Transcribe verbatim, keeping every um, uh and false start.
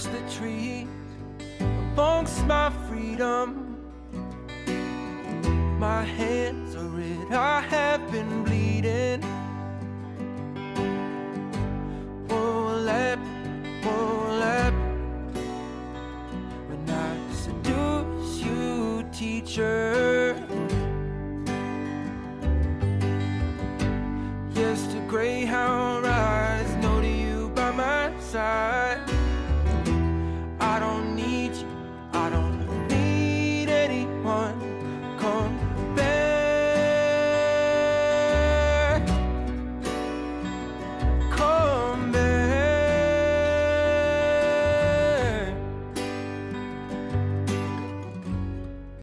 amongst the trees, amongst my freedom. My hands are red, I have been bleeding. Won't let, won't let. When I seduce you, teacher,